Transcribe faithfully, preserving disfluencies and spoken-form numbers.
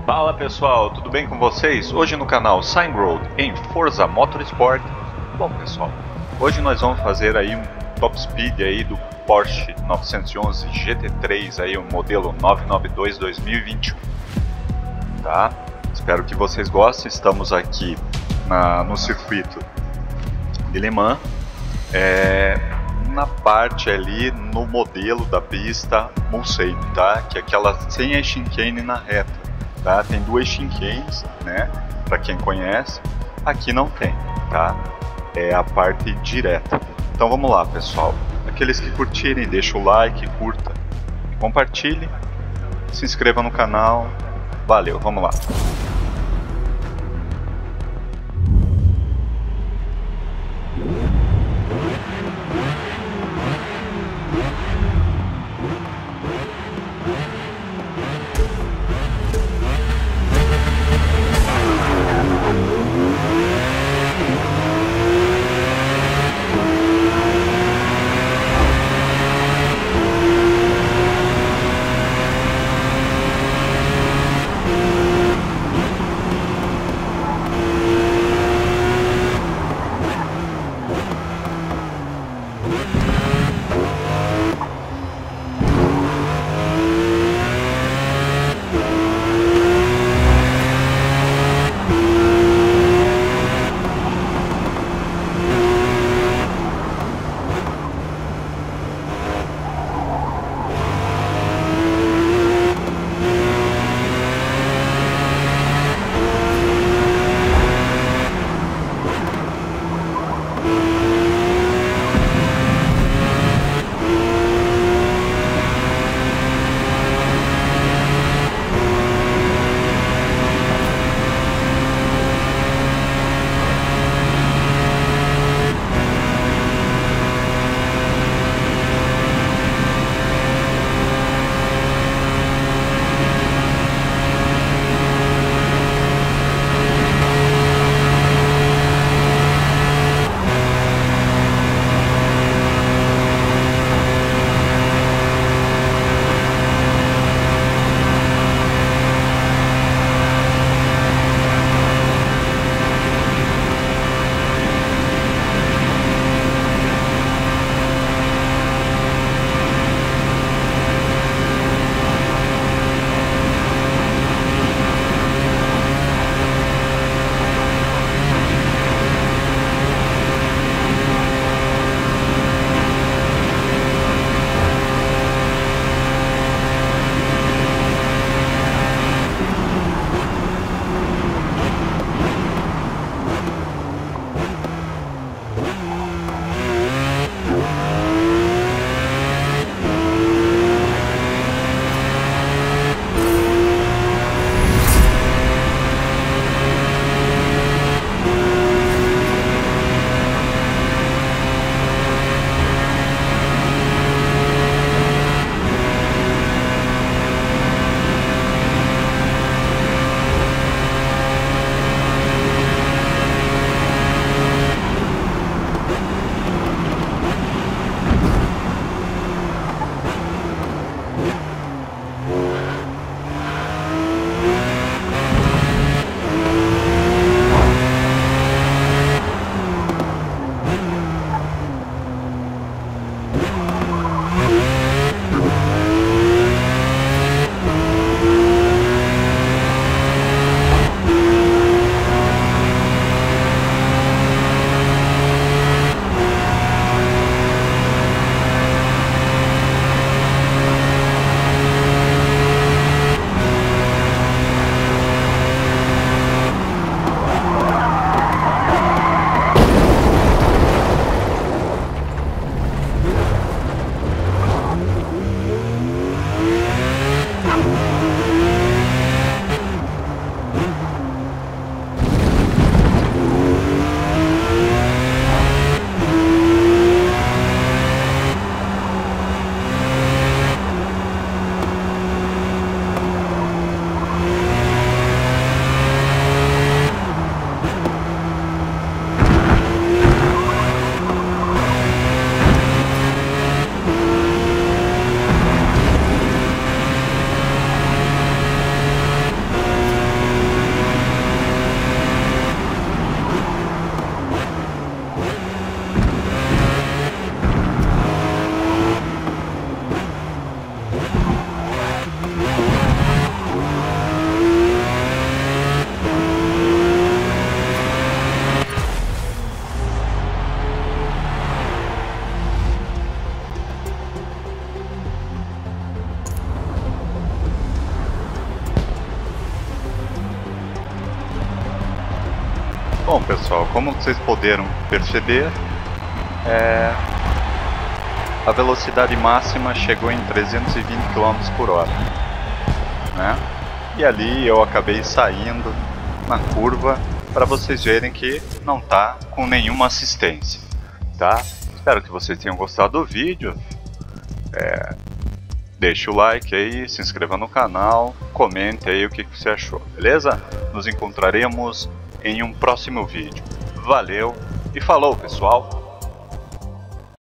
Fala pessoal, tudo bem com vocês? Hoje no canal Sign Road em Forza Motorsport. Bom pessoal, hoje nós vamos fazer aí um top speed aí do Porsche novecentos e onze G T três aí, o modelo novecentos e noventa e dois dois mil e vinte e um, tá? Espero que vocês gostem. Estamos aqui na, no circuito de Le Mans, é, na parte ali no modelo da pista Mulsanne, tá? Que é aquela sem a chicane na reta. Tá? Tem duas chincanes, né? Para quem conhece, aqui não tem, tá? É a parte direta. Então vamos lá, pessoal. Aqueles que curtirem, deixa o like, curta, compartilhe, se inscreva no canal. Valeu, vamos lá. Bom pessoal, como vocês puderam perceber, é... a velocidade máxima chegou em trezentos e vinte quilômetros por hora, né? E ali eu acabei saindo na curva para vocês verem que não tá com nenhuma assistência, tá? Espero que vocês tenham gostado do vídeo. É... Deixe o like aí, se inscreva no canal, comente aí o que você achou, beleza? Nos encontraremos em um próximo vídeo. Valeu e falou, pessoal!